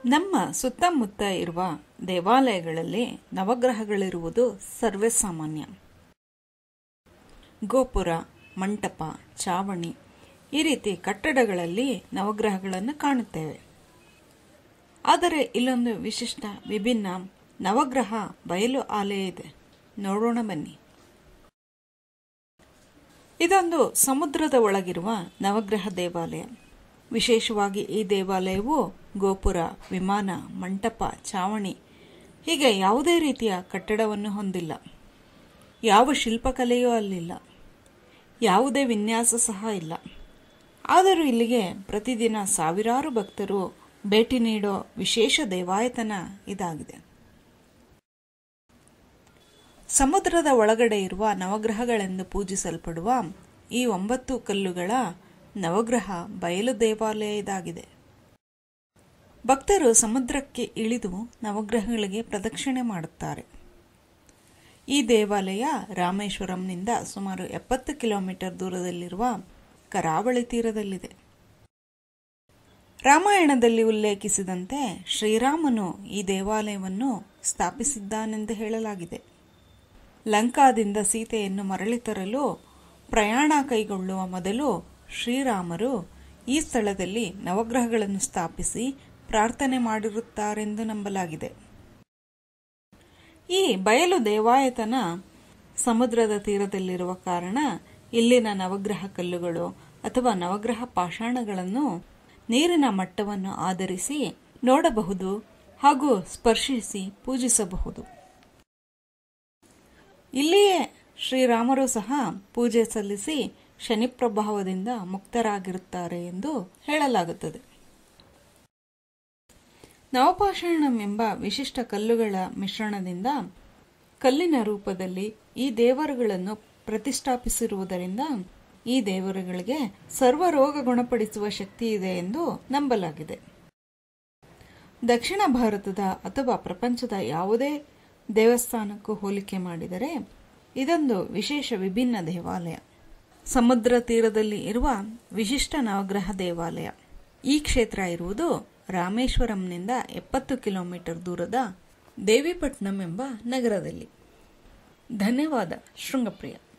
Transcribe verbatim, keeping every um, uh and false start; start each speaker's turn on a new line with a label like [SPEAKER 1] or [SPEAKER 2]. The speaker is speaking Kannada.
[SPEAKER 1] ನಮ್ಮ ಸುತ್ತಮುತ್ತ ಇರುವ ದೇವಾಲಯಗಳಲ್ಲಿ ನವಗ್ರಹಗಳಿರುವುದು ಸರ್ವೇ ಸಾಮಾನ್ಯ. ಗೋಪುರ, ಮಂಟಪ, ಚಾವಣಿ ಈ ರೀತಿ ಕಟ್ಟಡಗಳಲ್ಲಿ ನವಗ್ರಹಗಳನ್ನು ಕಾಣುತ್ತೇವೆ. ಆದರೆ ಇಲ್ಲೊಂದು ವಿಶಿಷ್ಟ ವಿಭಿನ್ನ ನವಗ್ರಹ ಬಯಲು ಆಲಯ ಇದೆ. ನೋಡೋಣ ಬನ್ನಿ. ಇದೊಂದು ಸಮುದ್ರದ ಒಳಗಿರುವ ನವಗ್ರಹ ದೇವಾಲಯ. ವಿಶೇಷವಾಗಿ ಈ ದೇವಾಲಯವು ಗೋಪುರ, ವಿಮಾನ, ಮಂಟಪ, ಚಾವಣಿ ಹೀಗೆ ಯಾವುದೇ ರೀತಿಯ ಕಟ್ಟಡವನ್ನು ಹೊಂದಿಲ್ಲ. ಯಾವ ಶಿಲ್ಪಕಲೆಯೂ ಅಲ್ಲಿಲ್ಲ. ಯಾವುದೇ ವಿನ್ಯಾಸ ಸಹ ಇಲ್ಲ. ಆದರೂ ಇಲ್ಲಿಗೆ ಪ್ರತಿದಿನ ಸಾವಿರಾರು ಭಕ್ತರು ಭೇಟಿ ನೀಡೋ ವಿಶೇಷ ದೇವಾಯತನ ಇದಾಗಿದೆ. ಸಮುದ್ರದ ಒಳಗಡೆ ಇರುವ ನವಗ್ರಹಗಳೆಂದು ಪೂಜಿಸಲ್ಪಡುವ ಈ ಒಂಬತ್ತು ಕಲ್ಲುಗಳ ನವಗ್ರಹ ಬಯಲು ದೇವಾಲಯ ಇದಾಗಿದೆ. ಭಕ್ತರು ಸಮುದ್ರಕ್ಕೆ ಇಳಿದು ನವಗ್ರಹಗಳಿಗೆ ಪ್ರದಕ್ಷಿಣೆ ಮಾಡುತ್ತಾರೆ. ಈ ದೇವಾಲಯ ರಾಮೇಶ್ವರಂನಿಂದ ಸುಮಾರು ಎಪ್ಪತ್ತು ಕಿಲೋಮೀಟರ್ ದೂರದಲ್ಲಿರುವ ಕರಾವಳಿ ತೀರದಲ್ಲಿದೆ. ರಾಮಾಯಣದಲ್ಲಿ ಉಲ್ಲೇಖಿಸಿದಂತೆ ಶ್ರೀರಾಮನು ಈ ದೇವಾಲಯವನ್ನು ಸ್ಥಾಪಿಸಿದ್ದಾನೆಂದು ಹೇಳಲಾಗಿದೆ. ಲಂಕಾದಿಂದ ಸೀತೆಯನ್ನು ಮರಳಿ ತರಲು ಪ್ರಯಾಣ ಕೈಗೊಳ್ಳುವ ಮೊದಲು ಶ್ರೀರಾಮರು ಈ ಸ್ಥಳದಲ್ಲಿ ನವಗ್ರಹಗಳನ್ನು ಸ್ಥಾಪಿಸಿ ಪ್ರಾರ್ಥನೆ ಮಾಡಿರುತ್ತಾರೆಂದು ನಂಬಲಾಗಿದೆ. ಈ ಬಯಲು ದೇವಾಯತನ ಸಮುದ್ರದ ತೀರದಲ್ಲಿರುವ ಕಾರಣ ಇಲ್ಲಿನ ನವಗ್ರಹ ಕಲ್ಲುಗಳು ಅಥವಾ ನವಗ್ರಹ ಪಾಷಾಣಗಳನ್ನು ನೀರಿನ ಮಟ್ಟವನ್ನು ಆಧರಿಸಿ ನೋಡಬಹುದು ಹಾಗೂ ಸ್ಪರ್ಶಿಸಿ ಪೂಜಿಸಬಹುದು. ಇಲ್ಲಿಯೇ ಶ್ರೀರಾಮರು ಸಹ ಪೂಜೆ ಸಲ್ಲಿಸಿ ಶನಿ ಪ್ರಭಾವದಿಂದ ಮುಕ್ತರಾಗಿರುತ್ತಾರೆ ಎಂದು ಹೇಳಲಾಗುತ್ತದೆ. ನವಪಾಷಾಣಂ ಎಂಬ ವಿಶಿಷ್ಟ ಕಲ್ಲುಗಳ ಮಿಶ್ರಣದಿಂದ ಕಲ್ಲಿನ ರೂಪದಲ್ಲಿ ಈ ದೇವರುಗಳನ್ನು ಪ್ರತಿಷ್ಠಾಪಿಸಿರುವುದರಿಂದ ಈ ದೇವರುಗಳಿಗೆ ಸರ್ವ ರೋಗ ಗುಣಪಡಿಸುವ ಶಕ್ತಿ ಇದೆ ಎಂದು ನಂಬಲಾಗಿದೆ. ದಕ್ಷಿಣ ಭಾರತದ ಅಥವಾ ಪ್ರಪಂಚದ ಯಾವುದೇ ದೇವಸ್ಥಾನಕ್ಕೂ ಹೋಲಿಕೆ ಮಾಡಿದರೆ ಇದೊಂದು ವಿಶೇಷ ವಿಭಿನ್ನ ದೇವಾಲಯ. ಸಮುದ್ರ ತೀರದಲ್ಲಿ ಇರುವ ವಿಶಿಷ್ಟ ನವಗ್ರಹ ದೇವಾಲಯ. ಈ ಕ್ಷೇತ್ರ ಇರುವುದು ರಾಮೇಶ್ವರಂನಿಂದ ಎಪ್ಪತ್ತು ಕಿಲೋಮೀಟರ್ ದೂರದ ದೇವಿಪಟ್ನಂ ಎಂಬ ನಗರದಲ್ಲಿ. ಧನ್ಯವಾದ. ಶೃಂಗಪ್ರಿಯ.